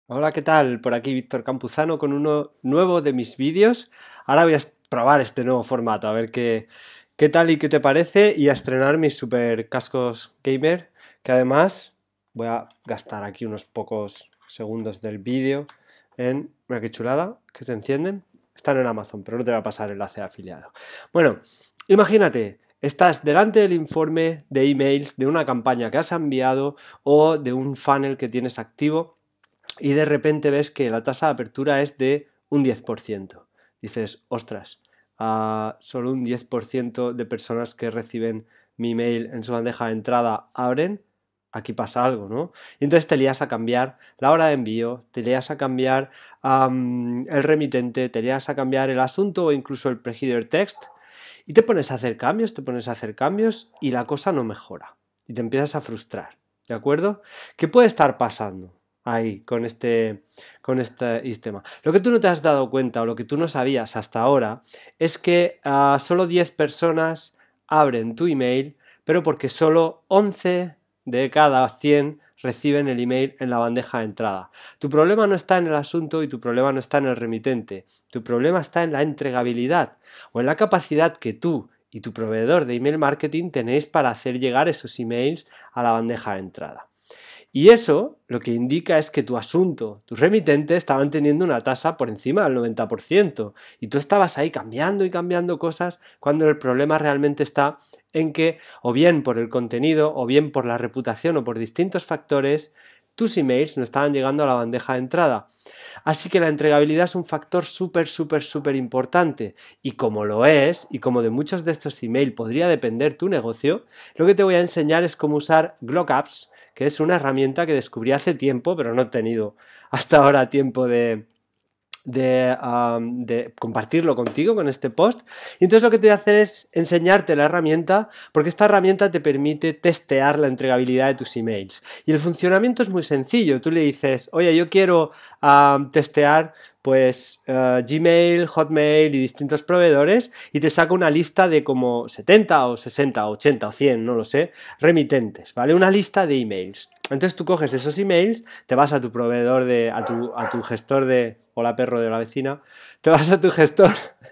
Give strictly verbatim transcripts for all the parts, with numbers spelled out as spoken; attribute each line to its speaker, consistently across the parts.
Speaker 1: Hola, ¿qué tal? Por aquí Víctor Campuzano con uno nuevo de mis vídeos. Ahora voy a probar este nuevo formato, a ver qué, qué tal y qué te parece, y a estrenar mis super cascos gamer, que además voy a gastar aquí unos pocos segundos del vídeo en... Mira qué chulada, que se encienden. Están en Amazon, pero no te va a pasar el enlace de afiliado. Bueno, imagínate, estás delante del informe de emails de una campaña que has enviado o de un funnel que tienes activo, y de repente ves que la tasa de apertura es de un diez por ciento. Dices, ostras, uh, solo un diez por ciento de personas que reciben mi email en su bandeja de entrada abren. Aquí pasa algo, ¿no? Y entonces te lías a cambiar la hora de envío, te lías a cambiar um, el remitente, te lías a cambiar el asunto o incluso el pre-header text, y te pones a hacer cambios, te pones a hacer cambios y la cosa no mejora y te empiezas a frustrar, ¿de acuerdo? ¿Qué puede estar pasando ahí con este, con este sistema? Lo que tú no te has dado cuenta o lo que tú no sabías hasta ahora es que uh, solo diez personas abren tu email, pero porque solo once de cada cien reciben el email en la bandeja de entrada. Tu problema no está en el asunto y tu problema no está en el remitente. Tu problema está en la entregabilidad o en la capacidad que tú y tu proveedor de email marketing tenéis para hacer llegar esos emails a la bandeja de entrada. Y eso lo que indica es que tu asunto, tus remitentes estaban teniendo una tasa por encima del noventa por ciento y tú estabas ahí cambiando y cambiando cosas cuando el problema realmente está en que, o bien por el contenido, o bien por la reputación, o por distintos factores, tus emails no estaban llegando a la bandeja de entrada. Así que la entregabilidad es un factor súper, súper, súper importante, y como lo es, y como de muchos de estos emails podría depender tu negocio, lo que te voy a enseñar es cómo usar Glockapps, que es una herramienta que descubrí hace tiempo, pero no he tenido hasta ahora tiempo de, de, um, de compartirlo contigo con este post. Y entonces lo que te voy a hacer es enseñarte la herramienta, porque esta herramienta te permite testear la entregabilidad de tus emails. Y el funcionamiento es muy sencillo. Tú le dices, oye, yo quiero um, testear pues uh, Gmail, Hotmail y distintos proveedores, y te saca una lista de como setenta o sesenta o ochenta o cien, no lo sé, remitentes, ¿vale? Una lista de emails. Entonces tú coges esos emails, te vas a tu proveedor de, a tu, a tu gestor de, hola perro de la vecina, te vas a tu gestor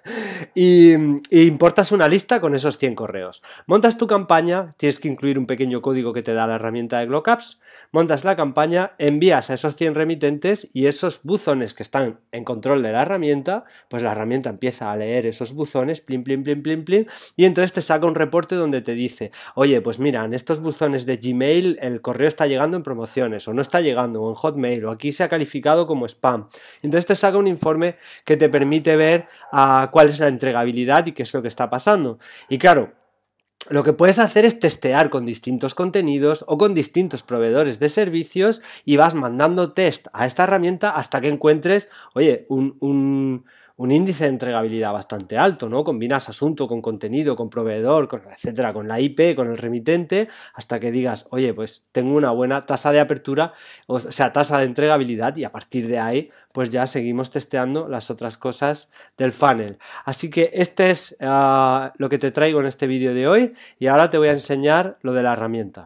Speaker 1: y, y importas una lista con esos cien correos. Montas tu campaña, tienes que incluir un pequeño código que te da la herramienta de Glockapps, montas la campaña, envías a esos cien remitentes y esos buzones que están en control de la herramienta, pues la herramienta empieza a leer esos buzones, plin, plin, plin, plin, plin, y entonces te saca un reporte donde te dice, oye, pues mira, en estos buzones de Gmail el correo está llegando en promociones, o no está llegando, o en Hotmail, o aquí se ha calificado como spam. Entonces te saca un informe que te permite ver uh, cuál es la entregabilidad y qué es lo que está pasando. Y claro, lo que puedes hacer es testear con distintos contenidos o con distintos proveedores de servicios, y vas mandando test a esta herramienta hasta que encuentres, oye, un, un, un índice de entregabilidad bastante alto, ¿no? Combinas asunto con contenido, con proveedor, con, etcétera, con la I P, con el remitente, hasta que digas, oye, pues tengo una buena tasa de apertura, o sea, tasa de entregabilidad, y a partir de ahí, pues ya seguimos testeando las otras cosas del funnel. Así que este es uh, lo que te traigo en este vídeo de hoy, y ahora te voy a enseñar lo de la herramienta.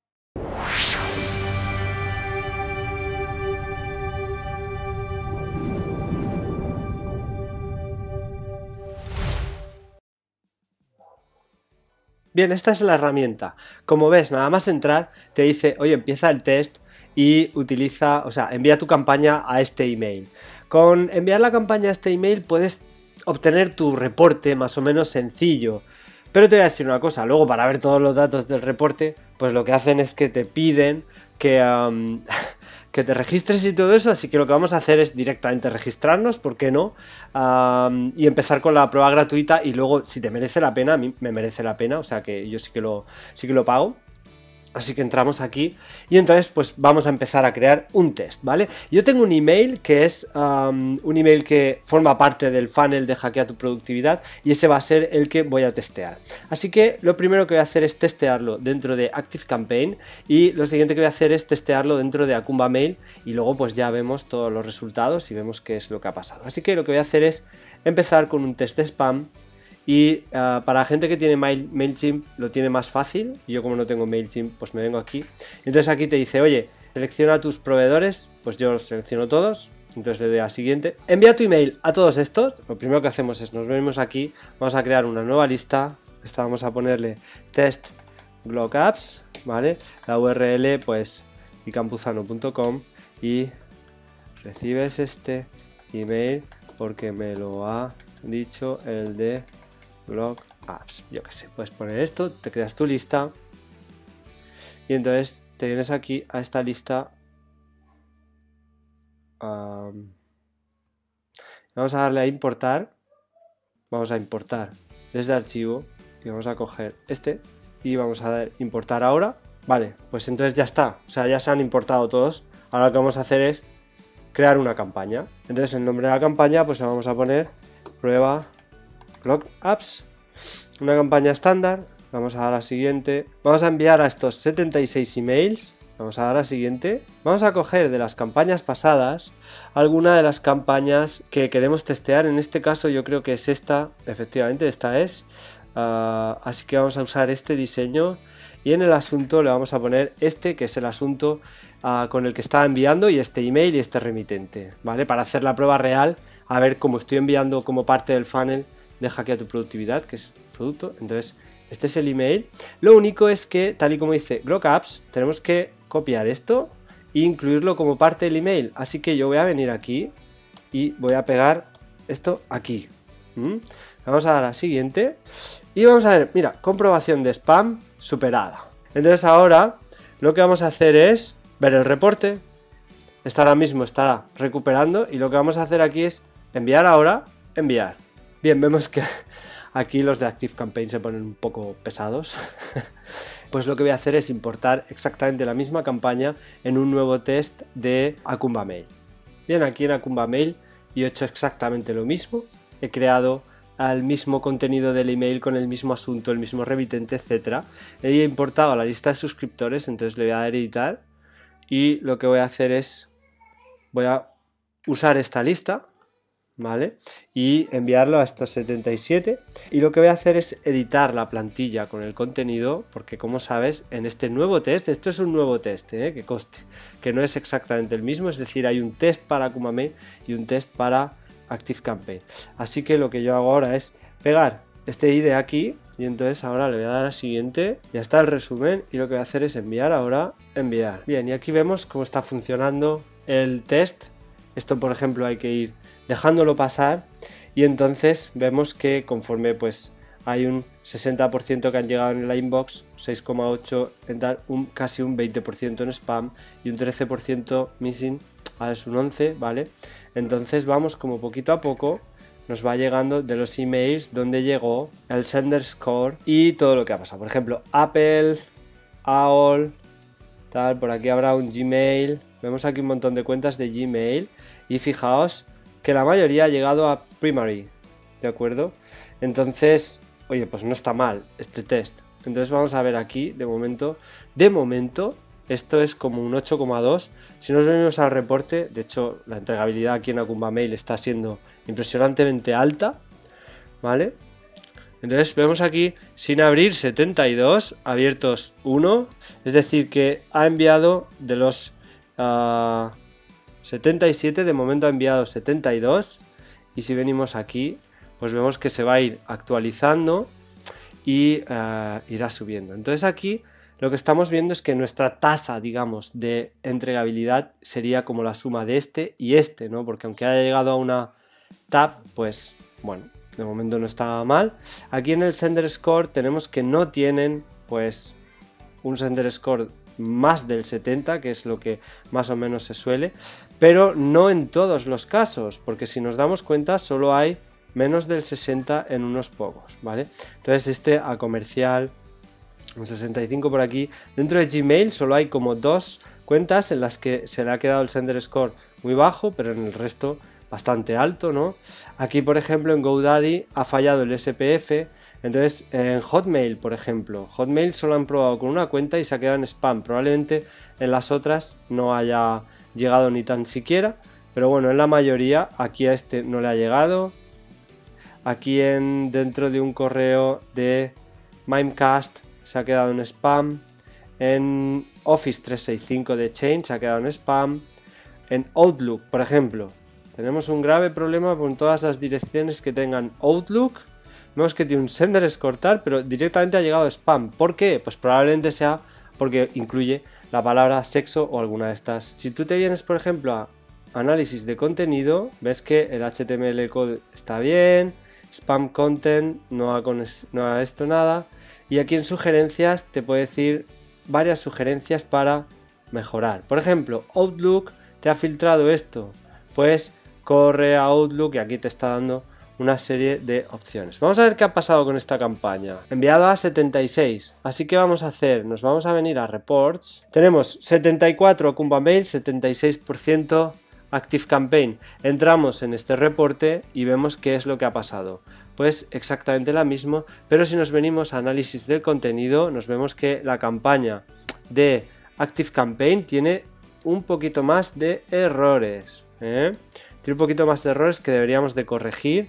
Speaker 1: Bien, esta es la herramienta. Como ves, nada más entrar, te dice, oye, empieza el test y utiliza, o sea, envía tu campaña a este email. Con enviar la campaña a este email puedes obtener tu reporte más o menos sencillo. Pero te voy a decir una cosa, luego para ver todos los datos del reporte, pues lo que hacen es que te piden que, um, que te registres y todo eso, así que lo que vamos a hacer es directamente registrarnos, ¿por qué no? Um, y empezar con la prueba gratuita, y luego si te merece la pena, a mí me merece la pena, o sea que yo sí que lo, sí que lo pago. Así que entramos aquí y entonces pues vamos a empezar a crear un test, ¿vale? Yo tengo un email que es um, un email que forma parte del funnel de Hackea tu Productividad, y ese va a ser el que voy a testear. Así que lo primero que voy a hacer es testearlo dentro de ActiveCampaign, y lo siguiente que voy a hacer es testearlo dentro de Akumba Mail, y luego pues ya vemos todos los resultados y vemos qué es lo que ha pasado. Así que lo que voy a hacer es empezar con un test de spam. Y uh, para la gente que tiene Mail, MailChimp lo tiene más fácil. Yo como no tengo MailChimp, pues me vengo aquí. Entonces aquí te dice, oye, selecciona tus proveedores, pues yo los selecciono todos, entonces le doy a siguiente. Envía tu email a todos estos. Lo primero que hacemos es nos venimos aquí, vamos a crear una nueva lista. Esta vamos a ponerle test blog apps, ¿vale? La U R L pues icampuzano punto com y recibes este email porque me lo ha dicho el de blog apps. Yo que sé, puedes poner esto, te creas tu lista y entonces te vienes aquí a esta lista. Um, vamos a darle a importar. Vamos a importar desde archivo y vamos a coger este y vamos a dar importar ahora. Vale, pues entonces ya está, o sea, ya se han importado todos. Ahora lo que vamos a hacer es crear una campaña. Entonces el nombre de la campaña pues le vamos a poner prueba blog apps, una campaña estándar. Vamos a dar a siguiente, vamos a enviar a estos setenta y seis emails. Vamos a dar a siguiente. Vamos a coger de las campañas pasadas alguna de las campañas que queremos testear. En este caso yo creo que es esta, efectivamente esta es. Uh, así que vamos a usar este diseño y en el asunto le vamos a poner este, que es el asunto uh, con el que estaba enviando, y este email y este remitente, ¿vale? Para hacer la prueba real, a ver cómo estoy enviando como parte del funnel de Hackea tu Productividad, que es producto. Entonces este es el email. Lo único es que, tal y como dice Blog Apps, tenemos que copiar esto e incluirlo como parte del email. Así que yo voy a venir aquí y voy a pegar esto aquí. ¿Mm? Vamos a dar a siguiente y vamos a ver, mira, comprobación de spam superada. Entonces ahora lo que vamos a hacer es ver el reporte. Este ahora mismo está recuperando y lo que vamos a hacer aquí es enviar ahora, enviar. Bien, vemos que aquí los de ActiveCampaign se ponen un poco pesados. Pues lo que voy a hacer es importar exactamente la misma campaña en un nuevo test de Akumba Mail. Bien, aquí en Akumba Mail yo he hecho exactamente lo mismo. He creado al mismo contenido del email con el mismo asunto, el mismo remitente, etcétera. He importado a la lista de suscriptores, entonces le voy a dar a editar y lo que voy a hacer es voy a usar esta lista, ¿vale? Y enviarlo a estos setenta y siete, y lo que voy a hacer es editar la plantilla con el contenido, porque como sabes, en este nuevo test, esto es un nuevo test, ¿eh? Que conste, que no es exactamente el mismo, es decir, hay un test para Akumba Mail y un test para ActiveCampaign. Así que lo que yo hago ahora es pegar este I D aquí y entonces ahora le voy a dar a siguiente, ya está el resumen y lo que voy a hacer es enviar ahora, enviar. Bien, y aquí vemos cómo está funcionando el test. Esto, por ejemplo, hay que ir dejándolo pasar y entonces vemos que conforme pues hay un sesenta por ciento que han llegado en la inbox, seis coma ocho en dar un, casi un veinte por ciento en spam y un trece por ciento missing, ahora es un once, ¿vale? Entonces vamos como poquito a poco nos va llegando de los emails donde llegó el sender score y todo lo que ha pasado. Por ejemplo, Apple, A O L, tal, por aquí habrá un Gmail, vemos aquí un montón de cuentas de Gmail y fijaos que la mayoría ha llegado a Primary, ¿de acuerdo? Entonces, oye, pues no está mal este test. Entonces vamos a ver aquí, de momento, de momento, esto es como un ocho coma dos. Si nos venimos al reporte, de hecho, la entregabilidad aquí en Akumba Mail está siendo impresionantemente alta, ¿vale? Entonces vemos aquí, sin abrir setenta y dos, abiertos uno, es decir, que ha enviado de los uh, setenta y siete, de momento ha enviado setenta y dos, y si venimos aquí, pues vemos que se va a ir actualizando y uh, irá subiendo. Entonces aquí lo que estamos viendo es que nuestra tasa, digamos, de entregabilidad sería como la suma de este y este, ¿no? Porque aunque haya llegado a una tab, pues, bueno, de momento no está mal. Aquí en el sender score tenemos que no tienen, pues, un sender score más del setenta, que es lo que más o menos se suele, pero no en todos los casos, porque si nos damos cuenta solo hay menos del sesenta en unos pocos, ¿vale? Entonces este a comercial, un sesenta y cinco por aquí. Dentro de Gmail solo hay como dos cuentas en las que se le ha quedado el sender score muy bajo, pero en el resto bastante alto, ¿no? Aquí, por ejemplo, en GoDaddy ha fallado el S P F. Entonces, en Hotmail, por ejemplo, Hotmail solo han probado con una cuenta y se ha quedado en spam. Probablemente en las otras no haya llegado ni tan siquiera, pero bueno, en la mayoría, aquí a este no le ha llegado. Aquí en dentro de un correo de Mimecast se ha quedado en spam. En Office trescientos sesenta y cinco de Exchange se ha quedado en spam. En Outlook, por ejemplo, tenemos un grave problema con todas las direcciones que tengan Outlook. Vemos que tiene un sender exportar, pero directamente ha llegado spam. ¿Por qué? Pues probablemente sea porque incluye la palabra sexo o alguna de estas. Si tú te vienes, por ejemplo, a análisis de contenido, ves que el H T M L code está bien, spam content no ha, con no ha esto nada, y aquí en sugerencias te puede decir varias sugerencias para mejorar. Por ejemplo, Outlook te ha filtrado esto, pues corre a Outlook y aquí te está dando una serie de opciones. Vamos a ver qué ha pasado con esta campaña. Enviado a setenta y seis, así que vamos a hacer, nos vamos a venir a Reports. Tenemos setenta y cuatro Ocupa Mail, setenta y seis por ciento Active Campaign. Entramos en este reporte y vemos qué es lo que ha pasado. Pues exactamente la misma, pero si nos venimos a análisis del contenido, nos vemos que la campaña de Active Campaign tiene un poquito más de errores, ¿eh? Tiene un poquito más de errores que deberíamos de corregir.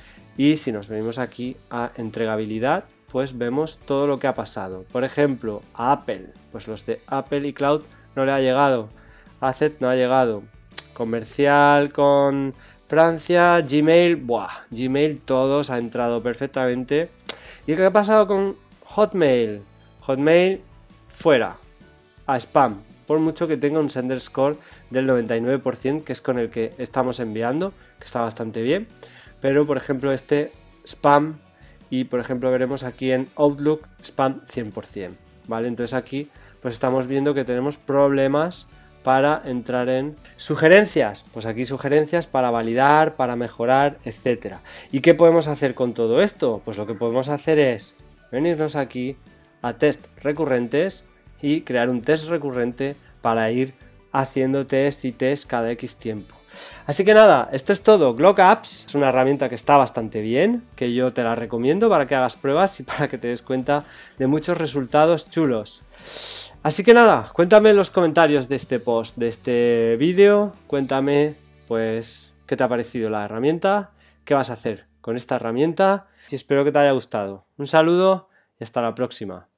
Speaker 1: Y si nos venimos aquí a entregabilidad, pues vemos todo lo que ha pasado. Por ejemplo, a Apple, pues los de Apple y Cloud no le ha llegado, A Z no ha llegado, comercial con Francia, Gmail, buah, Gmail todos ha entrado perfectamente. ¿Y qué ha pasado con Hotmail? Hotmail fuera, a spam, por mucho que tenga un sender score del noventa y nueve por ciento, que es con el que estamos enviando, que está bastante bien. Pero por ejemplo este spam, y por ejemplo veremos aquí en Outlook spam cien por ciento, ¿vale? Entonces aquí pues estamos viendo que tenemos problemas para entrar en sugerencias, pues aquí sugerencias para validar, para mejorar, etcétera. ¿Y qué podemos hacer con todo esto? Pues lo que podemos hacer es venirnos aquí a test recurrentes y crear un test recurrente para ir haciendo test y test cada X tiempo. Así que nada, esto es todo. Glock Apps es una herramienta que está bastante bien, que yo te la recomiendo para que hagas pruebas y para que te des cuenta de muchos resultados chulos. Así que nada, cuéntame en los comentarios de este post, de este vídeo, cuéntame pues qué te ha parecido la herramienta, qué vas a hacer con esta herramienta y espero que te haya gustado. Un saludo y hasta la próxima.